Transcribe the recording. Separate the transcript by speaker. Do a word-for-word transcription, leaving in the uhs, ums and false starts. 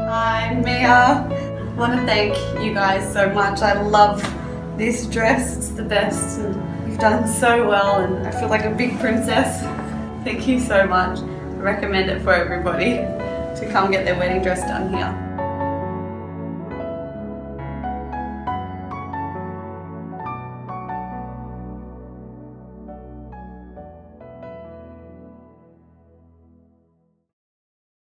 Speaker 1: Hi, Mia. I want to thank you guys so much. I love this dress. It's the best and you've done so well and I feel like a big princess. Thank you so much. I recommend it for everybody to come get their wedding dress done here.